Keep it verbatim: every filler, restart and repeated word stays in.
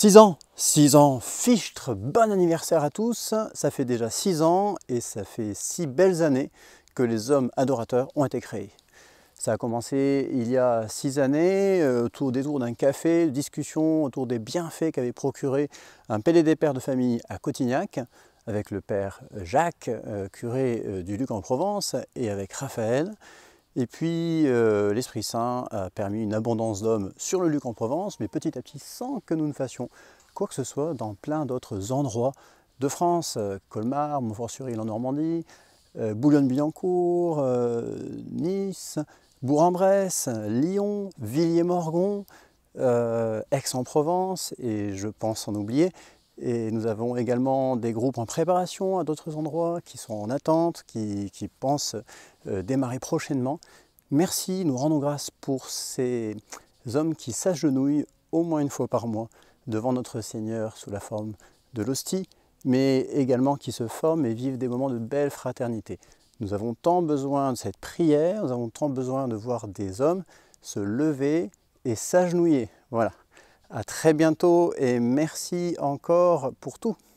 six ans, six ans, fichtre, bon anniversaire à tous. Ça fait déjà six ans et ça fait six belles années que les hommes adorateurs ont été créés. Ça a commencé il y a six années, euh, autour des tours d'un café, discussion autour des bienfaits qu'avait procuré un P D D père de famille à Cotignac, avec le père Jacques, euh, curé euh, du Luc en Provence, et avec Raphaël. Et puis euh, l'Esprit Saint a permis une abondance d'hommes sur le Luc en Provence, mais petit à petit, sans que nous ne fassions quoi que ce soit, dans plein d'autres endroits de France, euh, Colmar, Montfort-sur-Île en Normandie, euh, Boulogne-Billancourt, euh, Nice, Bourg-en-Bresse, Lyon, Villiers-Morgon, euh, Aix-en-Provence, et je pense en oublier. Et nous avons également des groupes en préparation à d'autres endroits qui sont en attente, qui, qui pensent euh, démarrer prochainement. Merci, nous rendons grâce pour ces hommes qui s'agenouillent au moins une fois par mois devant notre Seigneur sous la forme de l'hostie, mais également qui se forment et vivent des moments de belle fraternité. Nous avons tant besoin de cette prière, nous avons tant besoin de voir des hommes se lever et s'agenouiller. Voilà. À très bientôt et merci encore pour tout.